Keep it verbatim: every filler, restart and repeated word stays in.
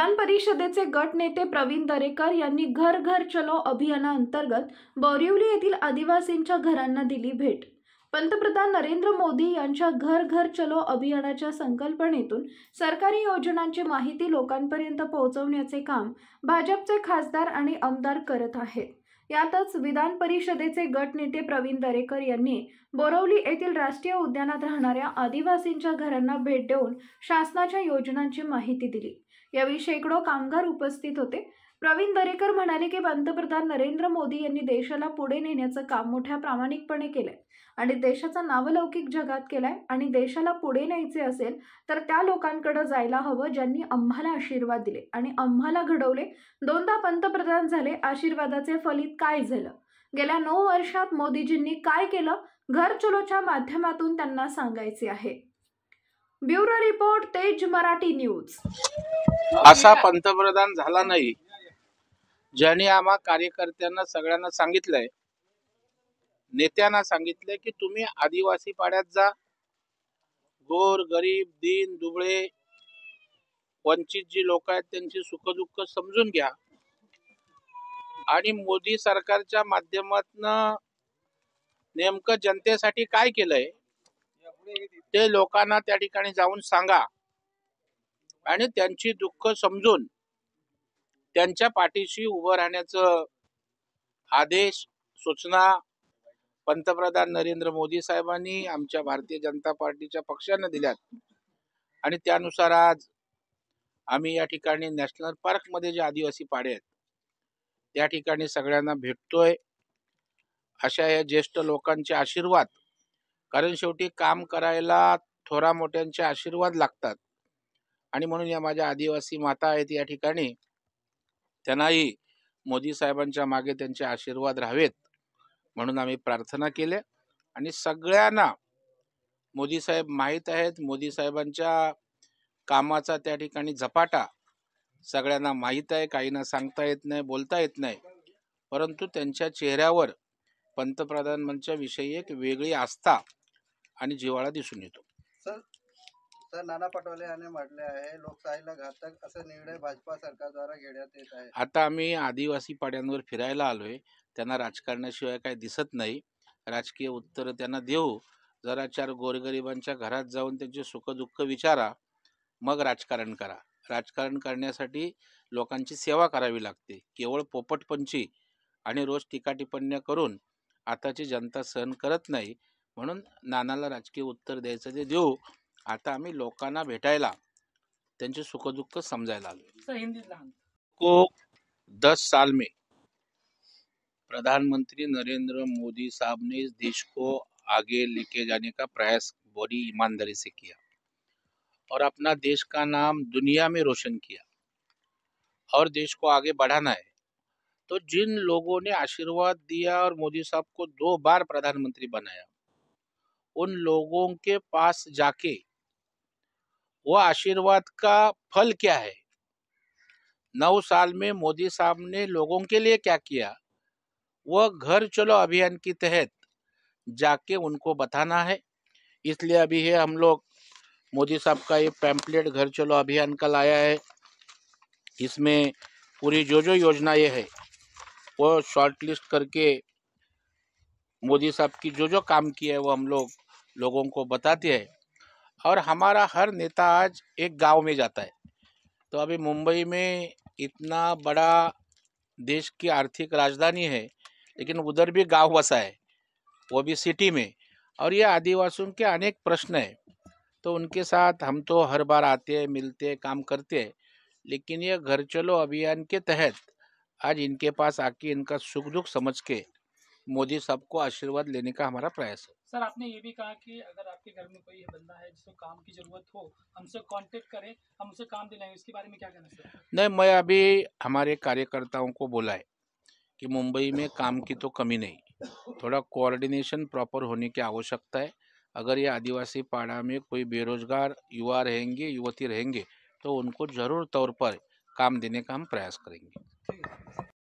विधान परिषदेचे गट नेते प्रवीण दरेकर यांनी घर घर चलो अभियानाअंतर्गत बोरिवली येथील आदिवासींच्या घरांना दिली भेट। पंतप्रधान नरेंद्र मोदी यांच्या घर घर चलो अभियानाच्या संकल्पनेतून सरकारी योजनांची माहिती लोकांपर्यंत पोहोचवण्याचे काम भाजपचे खासदार आणि आमदार करत आहेत। यातच विधान परिषदेचे गट नेते प्रवीण दरेकर यांनी बोरिवली येथील राष्ट्रीय उद्यानात राहणाऱ्या आदिवासींच्या घरांना भेट देऊन शासनाच्या योजनांची माहिती दिली। यावेळी शेकडो कामगार उपस्थित होते। प्रवीण दरेकर म्हणाले की पंतप्रधान नरेंद्र मोदी यांनी देशाला पुढे नेण्याचं काम मोठ्या प्रामाणिकपणे केलंय आणि देशाचा नावलौकिक जगात केलाय आणि देशाला पुढे न्यायचे असेल तर त्या लोकांकडे जायला हवं ज्यांनी आम्हाला आशीर्वाद दिले आणि आम्हाला घडवले। दोनदा पंतप्रधान झाले, आशीर्वादाचे फलित काय झालं? गेल्या नऊ वर्षात मोदीजींनी काय केलं? घर चलोच्या माध्यमातून त्यांना सांगायचे आहे। ब्युरो रिपोर्ट, तेज मराठी न्यूज। असा पंतप्रधान झाला नाही ज्यांनी आम्हा कार्यकर्त्यांना सगळ्यांना सांगितलंय, नेत्यांना सांगितलंय की तुम्ही आदिवासी पाड्यात जा, गोर गरीब दीन दुबळे वंचित जी लोक आहेत त्यांची सुखदुःख समजून घ्या आणि मोदी सरकारच्या माध्यमातून नेमकं जनतेसाठी काय केलंय ते लोकांना त्या ठिकाणी जाऊन सांगा आणि त्यांची दुःख समजून त्यांच्या पाठीशी उभं राहण्याचं आदेश सूचना पंतप्रधान नरेंद्र मोदी साहेबांनी आमच्या भारतीय जनता पार्टीच्या पक्षाने दिल्यात आणि त्यानुसार आज आम्ही या ठिकाणी नॅशनल पार्क मध्ये जे आदिवासी पाडे आहेत त्या ठिकाणी सगळ्यांना भेटतोय। अशा या ज्येष्ठ लोकांचे आशीर्वाद, कारण शेवटी काम करायला थोरा मोठ्यांचे आशीर्वाद लागतात आणि म्हणून या माझ्या आदिवासी माता आहेत या ठिकाणी, त्यांनाही मोदी साहेबांच्या मागे त्यांचे आशीर्वाद राहावेत म्हणून आम्ही प्रार्थना केल्या आणि सगळ्यांना मोदी साहेब माहीत आहेत। मोदी साहेबांच्या कामाचा त्या ठिकाणी झपाटा सगळ्यांना माहीत आहे। काहींना सांगता येत नाही, बोलता येत नाही, परंतु त्यांच्या चेहऱ्यावर पंतप्रधानांच्या विषयी एक वेगळी आस्था आणि जिव्हाळा दिसून येतो। सर सर नाना पटोले यांनी म्हटले आहे लोकशाहीला घातक असं निर्णय भाजपा सरकारद्वारा घेण्यात येत आहे। आता आम्ही आदिवासी पाड्यांवर फिरायला आलोय, त्यांना राजकारणाशिवाय काही दिसत नाही। राजकीय उत्तर त्यांना देऊ, जरा चार गोरगरिबांच्या घरात जाऊन त्यांचे सुखदुःख विचारा, मग राजकारण करा। राजकारण करण्यासाठी लोकांची सेवा करावी लागते। केवळ पोपटपंची आणि रोज टीका टिप्पण्या करून आताची जनता सहन करत नाही, म्हणून नानाला राजकीय उत्तर द्यायचं ते देऊ। आता आम्ही लोकांना भेटायला, त्यांचे सुखदुःख समजायला आलो। को दस साल में प्रधानमंत्री नरेंद्र मोदी साहब ने इस देश को आगे लेके जाने का प्रयास बड़ी ईमानदारी से किया और अपना देश का नाम दुनिया में रोशन किया और देश को आगे बढ़ाना है। तो जिन लोगों ने आशीर्वाद दिया और मोदी साहब को दो बार प्रधानमंत्री बनाया, उन लोगों के पास जाके वो आशीर्वाद का फल क्या है, नौ साल में मोदी साहब ने लोगों के लिए क्या किया, वो घर चलो अभियान के तहत जाके उनको बताना है। इसलिए अभी है हम लोग मोदी साहब का ये पैम्पलेट घर चलो अभियान का लाया है। इसमें पूरी जो जो योजना ये है वो शॉर्ट लिस्ट करके मोदी साहब की जो जो काम किया है वो हम लोग लोगों को बताते हैं। और हमारा हर नेता आज एक गांव में जाता है। तो अभी मुंबई में इतना बड़ा देश की आर्थिक राजधानी है, लेकिन उधर भी गांव बसा है, वो भी सिटी में, और ये आदिवासियों के अनेक प्रश्न हैं। तो उनके साथ हम तो हर बार आते हैं, मिलते हैं, काम करते हैं, लेकिन ये घर चलो अभियान के तहत आज इनके पास आके इनका सुख दुख समझ के मोदी साहब को आशीर्वाद लेने का हमारा प्रयास है। सर आपने ये भी कहा कि अगर आपके घर में कोई बंदा है जिसको काम की जरूरत हो, हमसे कांटेक्ट करें, हम उसे काम दिलाएंगे। इसके बारे में क्या कहना सर? नहीं, मैं अभी हमारे कार्यकर्ताओं को बोला है कि मुंबई में काम की तो कमी नहीं, थोड़ा कोऑर्डिनेशन प्रॉपर होने की आवश्यकता है। अगर ये आदिवासी पाड़ा में कोई बेरोजगार युवा रहेंगे, युवती रहेंगे, तो उनको जरूर तौर पर काम देने का हम प्रयास करेंगे।